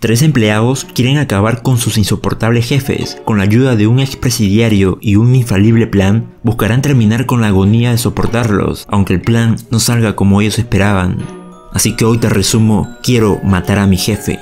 Tres empleados quieren acabar con sus insoportables jefes. Con la ayuda de un expresidiario y un infalible plan, buscarán terminar con la agonía de soportarlos, aunque el plan no salga como ellos esperaban. Así que hoy te resumo, quiero matar a mi jefe.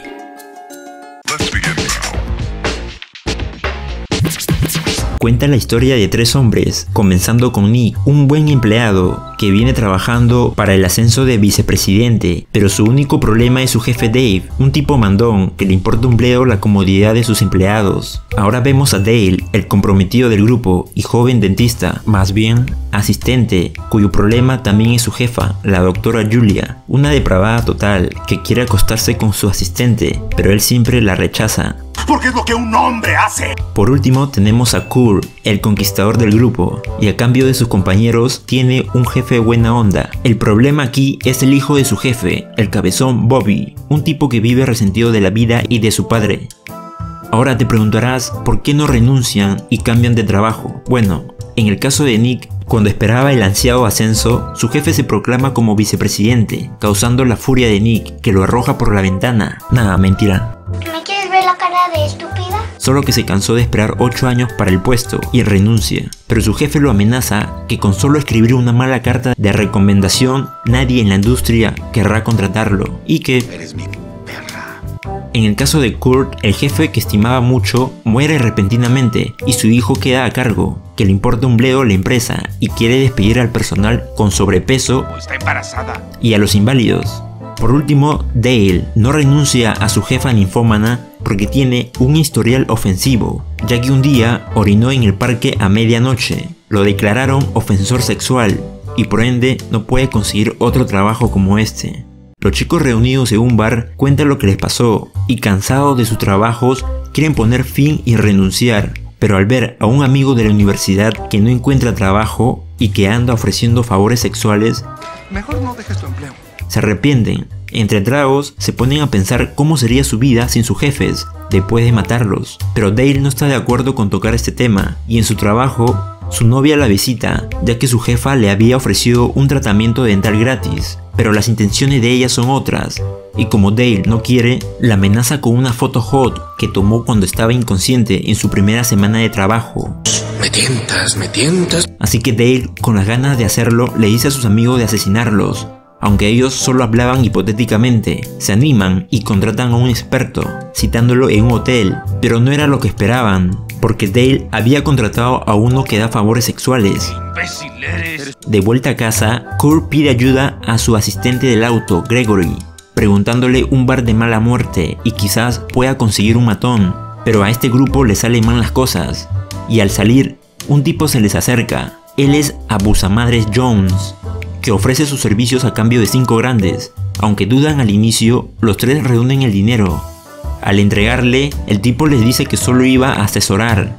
Cuenta la historia de tres hombres, comenzando con Nick, un buen empleado que viene trabajando para el ascenso de vicepresidente, pero su único problema es su jefe Dave, un tipo mandón que le importa un bledo la comodidad de sus empleados. Ahora vemos a Dale, el comprometido del grupo y joven dentista, más bien asistente, cuyo problema también es su jefa, la doctora Julia, una depravada total que quiere acostarse con su asistente, pero él siempre la rechaza. Porque es lo que un hombre hace. Por último tenemos a Kurt, el conquistador del grupo, y a cambio de sus compañeros tiene un jefe buena onda. El problema aquí es el hijo de su jefe, el cabezón Bobby, un tipo que vive resentido de la vida y de su padre. Ahora te preguntarás por qué no renuncian y cambian de trabajo. Bueno, en el caso de Nick, cuando esperaba el ansiado ascenso, su jefe se proclama como vicepresidente, causando la furia de Nick, que lo arroja por la ventana. Nada, mentira. ¿Me quieres ver la cara de estúpida? Solo que se cansó de esperar 8 años para el puesto y renuncia. Pero su jefe lo amenaza que con solo escribir una mala carta de recomendación, nadie en la industria querrá contratarlo. Y que... Eres mi perra. En el caso de Kurt, el jefe que estimaba mucho muere repentinamente y su hijo queda a cargo, que le importa un bledo la empresa y quiere despedir al personal con sobrepeso Está embarazada. y a los inválidos. Por último, Dale no renuncia a su jefa ninfómana porque tiene un historial ofensivo, ya que un día orinó en el parque a medianoche. Lo declararon ofensor sexual y por ende no puede conseguir otro trabajo como este. Los chicos reunidos en un bar cuentan lo que les pasó y cansados de sus trabajos quieren poner fin y renunciar, pero al ver a un amigo de la universidad que no encuentra trabajo y que anda ofreciendo favores sexuales, Mejor no dejes tu empleo. se arrepienten. Entre tragos se ponen a pensar cómo sería su vida sin sus jefes después de matarlos, pero Dale no está de acuerdo con tocar este tema y en su trabajo su novia la visita ya que su jefa le había ofrecido un tratamiento dental gratis, pero las intenciones de ella son otras y como Dale no quiere, la amenaza con una foto hot que tomó cuando estaba inconsciente en su primera semana de trabajo. Me tientas. Así que Dale, con las ganas de hacerlo, le dice a sus amigos de asesinarlos. Aunque ellos solo hablaban hipotéticamente, se animan y contratan a un experto, citándolo en un hotel, pero no era lo que esperaban, porque Dale había contratado a uno que da favores sexuales. Imbécil eres. De vuelta a casa, Kurt pide ayuda a su asistente del auto, Gregory, preguntándole un bar de mala muerte y quizás pueda conseguir un matón, pero a este grupo le salen mal las cosas, y al salir, un tipo se les acerca. Él es Abusamadres Jones, que ofrece sus servicios a cambio de 5 grandes. Aunque dudan al inicio, los tres reúnen el dinero. Al entregarle, el tipo les dice que solo iba a asesorar.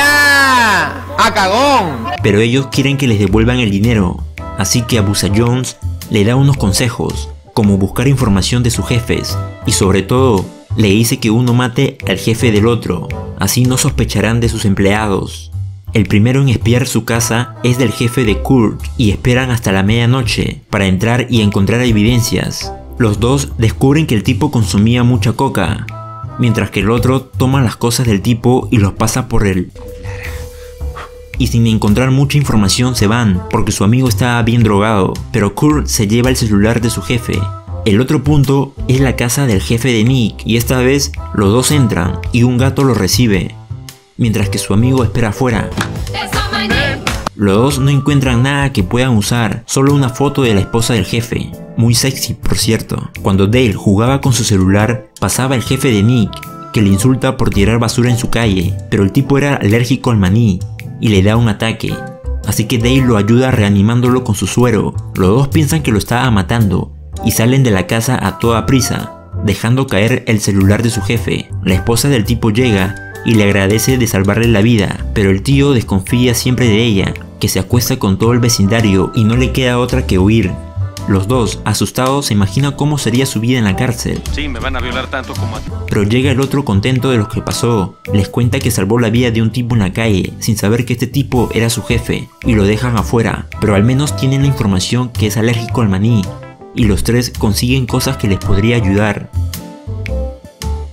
¡Ya! ¡A cagón! Pero ellos quieren que les devuelvan el dinero. Así que Abusa Jones le da unos consejos, como buscar información de sus jefes. Y sobre todo, le dice que uno mate al jefe del otro. Así no sospecharán de sus empleados. El primero en espiar su casa es del jefe de Kurt y esperan hasta la medianoche para entrar y encontrar evidencias. Los dos descubren que el tipo consumía mucha coca, mientras que el otro toma las cosas del tipo y los pasa por él. Y sin encontrar mucha información se van, porque su amigo estaba bien drogado, pero Kurt se lleva el celular de su jefe. El otro punto es la casa del jefe de Nick y esta vez los dos entran y un gato los recibe, mientras que su amigo espera afuera. Los dos no encuentran nada que puedan usar, solo una foto de la esposa del jefe, muy sexy por cierto. Cuando Dale jugaba con su celular, pasaba el jefe de Nick, que le insulta por tirar basura en su calle, pero el tipo era alérgico al maní y le da un ataque, así que Dale lo ayuda reanimándolo con su suero. Los dos piensan que lo estaba matando y salen de la casa a toda prisa, dejando caer el celular de su jefe. La esposa del tipo llega y le agradece de salvarle la vida, pero el tío desconfía siempre de ella, que se acuesta con todo el vecindario y no le queda otra que huir. Los dos, asustados, se imaginan cómo sería su vida en la cárcel. Sí, me van a violar tanto como a ti. Pero llega el otro contento de lo que pasó. Les cuenta que salvó la vida de un tipo en la calle, sin saber que este tipo era su jefe, y lo dejan afuera, pero al menos tienen la información que es alérgico al maní, y los tres consiguen cosas que les podría ayudar.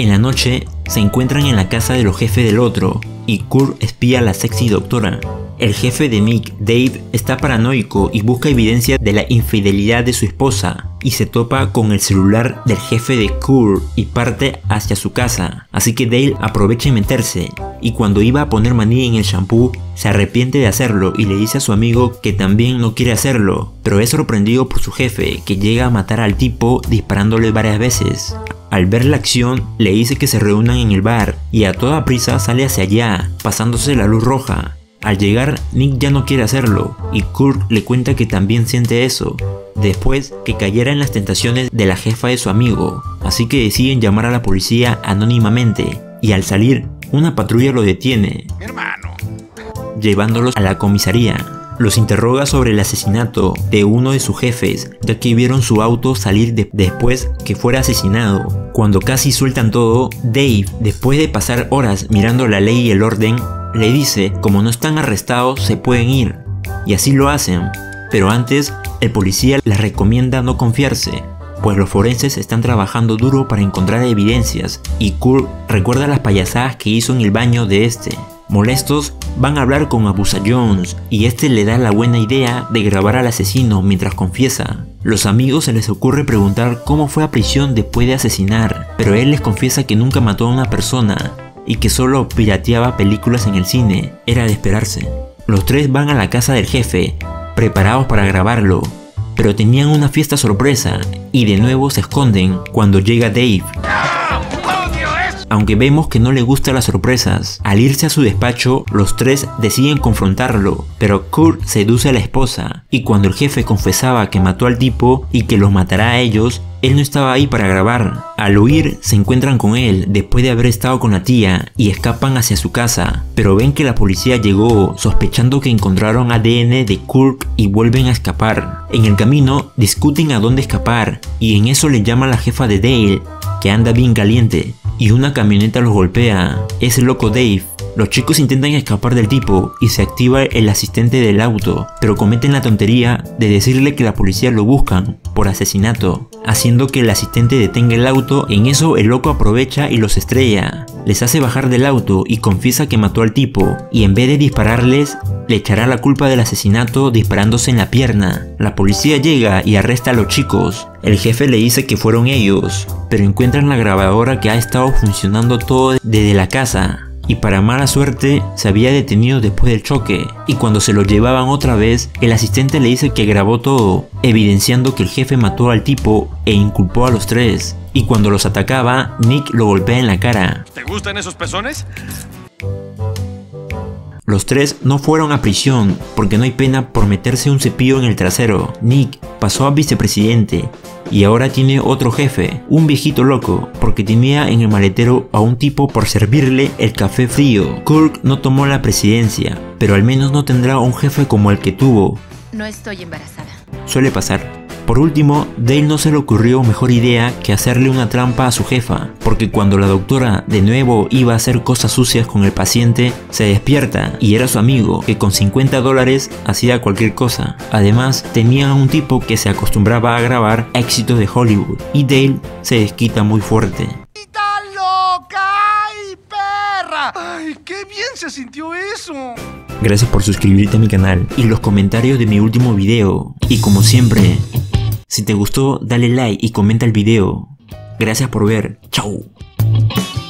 En la noche, se encuentran en la casa de los jefes del otro, y Kurt espía a la sexy doctora. El jefe de Nick, Dave, está paranoico y busca evidencia de la infidelidad de su esposa, y se topa con el celular del jefe de Kurt y parte hacia su casa. Así que Dale aprovecha en meterse, y cuando iba a poner maní en el shampoo, se arrepiente de hacerlo y le dice a su amigo que también no quiere hacerlo, pero es sorprendido por su jefe, que llega a matar al tipo disparándole varias veces. Al ver la acción, le dice que se reúnan en el bar, y a toda prisa sale hacia allá, pasándose la luz roja. Al llegar, Nick ya no quiere hacerlo, y Kurt le cuenta que también siente eso, después que cayera en las tentaciones de la jefa de su amigo, así que deciden llamar a la policía anónimamente, y al salir, una patrulla lo detiene, Mi hermano. llevándolos a la comisaría. Los interroga sobre el asesinato de uno de sus jefes, ya que vieron su auto salir después que fuera asesinado. Cuando casi sueltan todo, Dave, después de pasar horas mirando la ley y el orden, le dice como no están arrestados se pueden ir, y así lo hacen, pero antes el policía les recomienda no confiarse, pues los forenses están trabajando duro para encontrar evidencias, y Kurt recuerda las payasadas que hizo en el baño de este. Molestos, van a hablar con Abusa Jones, y este le da la buena idea de grabar al asesino mientras confiesa. Los amigos se les ocurre preguntar cómo fue a prisión después de asesinar, pero él les confiesa que nunca mató a una persona, y que solo pirateaba películas en el cine. Era de esperarse. Los tres van a la casa del jefe, preparados para grabarlo, pero tenían una fiesta sorpresa, y de nuevo se esconden cuando llega Dave. Aunque vemos que no le gustan las sorpresas, al irse a su despacho, los tres deciden confrontarlo, pero Kurt seduce a la esposa, y cuando el jefe confesaba que mató al tipo y que los matará a ellos, él no estaba ahí para grabar. Al huir, se encuentran con él después de haber estado con la tía y escapan hacia su casa, pero ven que la policía llegó, sospechando que encontraron ADN de Kurt y vuelven a escapar. En el camino, discuten a dónde escapar, y en eso le llama la jefa de Dale, que anda bien caliente, y una camioneta los golpea. Es el loco Dave. Los chicos intentan escapar del tipo y se activa el asistente del auto, pero cometen la tontería de decirle que la policía lo buscan por asesinato, haciendo que el asistente detenga el auto. En eso el loco aprovecha y los estrella. Les hace bajar del auto y confiesa que mató al tipo, y en vez de dispararles, le echará la culpa del asesinato disparándose en la pierna. La policía llega y arresta a los chicos. El jefe le dice que fueron ellos, pero encuentran la grabadora que ha estado funcionando todo desde la casa, y para mala suerte se había detenido después del choque, y cuando se lo llevaban otra vez, el asistente le dice que grabó todo, evidenciando que el jefe mató al tipo e inculpó a los tres, y cuando los atacaba, Nick lo golpea en la cara. ¿Te gustan esos pezones? Los tres no fueron a prisión porque no hay pena por meterse un cepillo en el trasero. Nick pasó a vicepresidente y ahora tiene otro jefe, un viejito loco, porque tenía en el maletero a un tipo por servirle el café frío. Kurt no tomó la presidencia, pero al menos no tendrá un jefe como el que tuvo. No estoy embarazada. Suele pasar. Por último, Dale no se le ocurrió mejor idea que hacerle una trampa a su jefa, porque cuando la doctora de nuevo iba a hacer cosas sucias con el paciente, se despierta y era su amigo, que con $50 hacía cualquier cosa. Además, tenían a un tipo que se acostumbraba a grabar éxitos de Hollywood, y Dale se desquita muy fuerte. ¡Está loca! ¡Ay, perra! ¡Ay, qué bien se sintió eso! Gracias por suscribirte a mi canal y los comentarios de mi último video. Y como siempre, si te gustó, dale like y comenta el video. Gracias por ver. Chau.